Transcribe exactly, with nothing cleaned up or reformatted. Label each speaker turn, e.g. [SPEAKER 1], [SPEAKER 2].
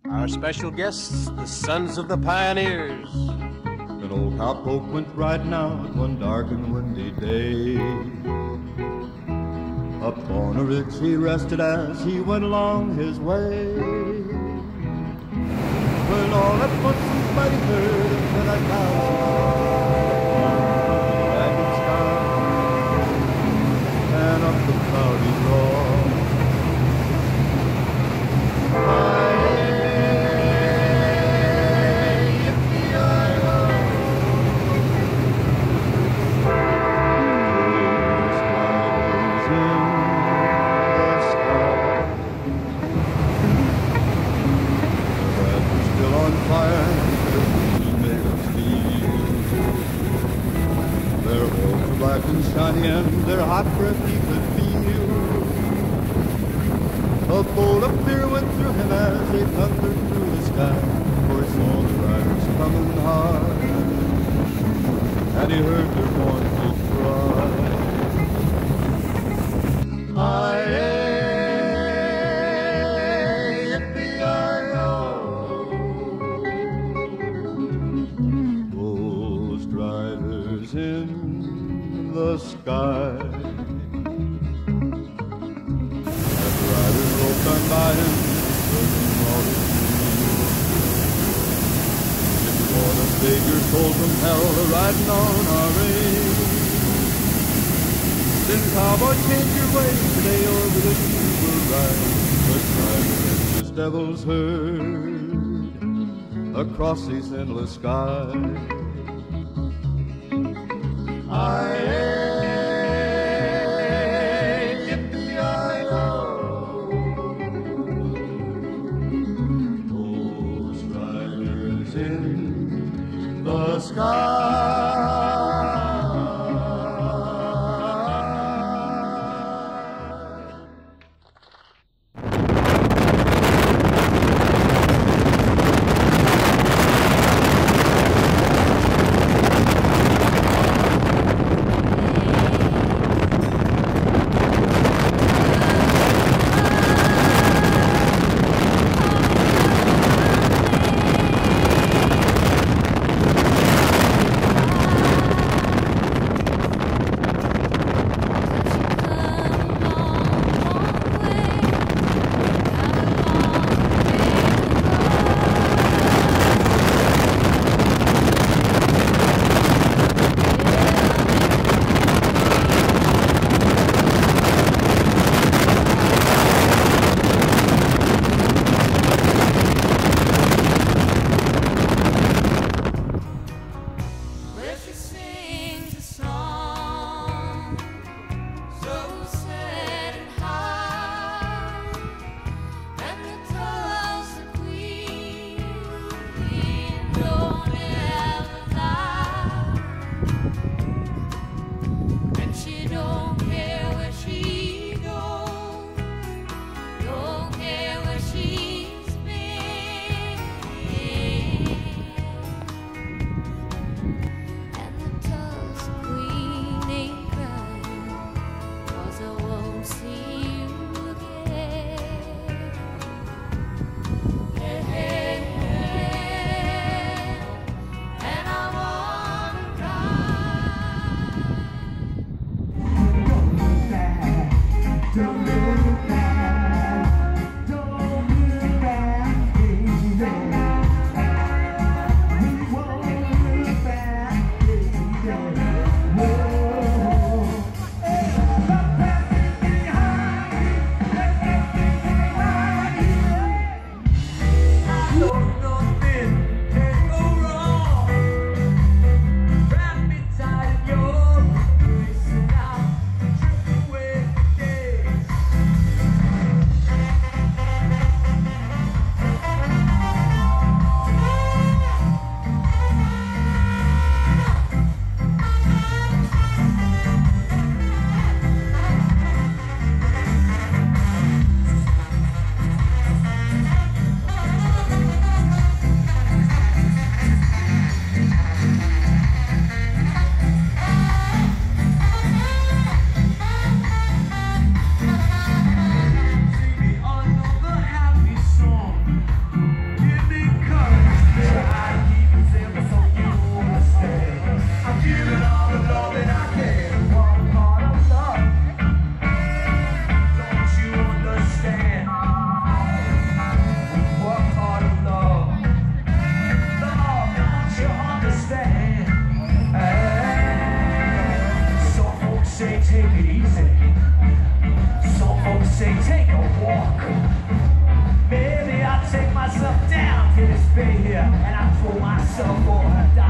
[SPEAKER 1] Our special guests, the Sons of the Pioneers.
[SPEAKER 2] An old cowpoke went riding out one dark and windy day. Upon a ridge he rested as he went along his way. When all at once somebody heard a midnight dragon sky and up the cloudy roar. Black and shiny and their hot breath he could feel. A bolt of fear went through him as they thundered through the sky, for he saw the riders coming hard, and he heard their mournful cry. Aye, yippee-yi-yo. Ghost riders in the sky. As the riders rolled down by him, searching all his dreams. If you want to save your soul from hell, riding on our range, then cowboy, change your ways today, or with us you will ride. But riding in this devil's herd across these endless skies. I in the sky.
[SPEAKER 3] it easy. Some folks say take a walk. Maybe I'll take myself down to this bay here and I throw myself on a dive.